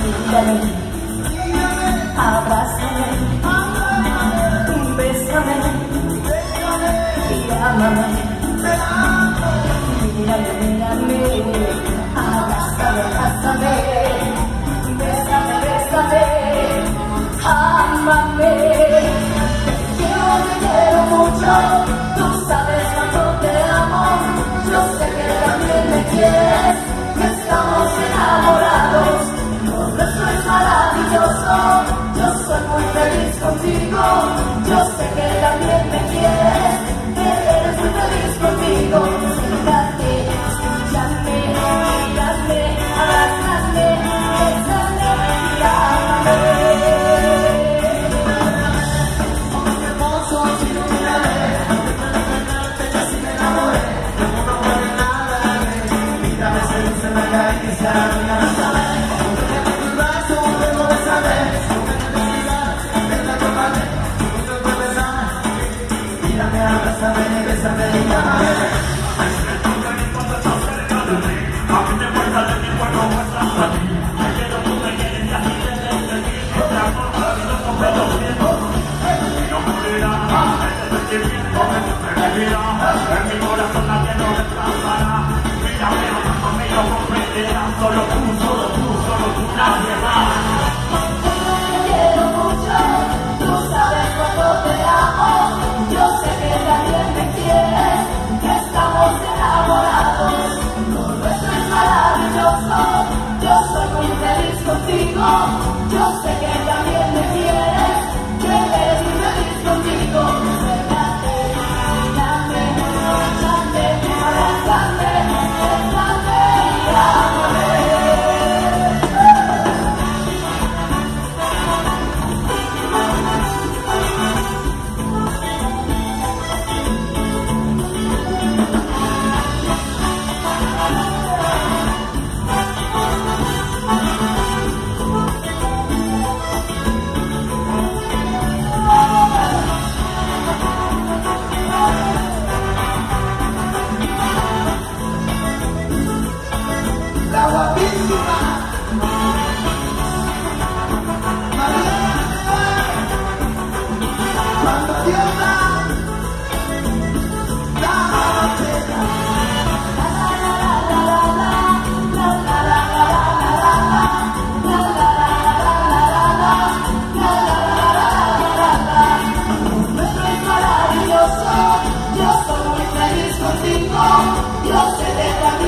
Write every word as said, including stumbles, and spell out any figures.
mírame, abrázame, bésame y ámame. Mírame, mírame, abrázame, abrázame, bésame, bésame, ámame. Yo te quiero mucho, tú sabes cuánto te amo. Yo sé que también me quieres, que estamos enamorados. Lo nuestro es maravilloso, yo soy muy feliz contigo. Yo sé que también me quieres, que eres muy feliz contigo. Acércate, escúchame, mírame, abrázame, bésame y ámame. Solo tú, solo tú, solo tú, nadie más. Te quiero mucho, tú sabes cuánto te amo. Yo sé que también me quieres, que estamos enamorados. Lo nuestro es maravilloso, yo soy muy feliz contigo. Yo sé que también me quieres, que eres muy feliz contigo. Acércate, mírame, abrázame, abrázame, bésame y ámame. La guapísima cuando Dios da la botella. Nuestro es maravilloso, yo soy muy feliz contigo. Yo sé que también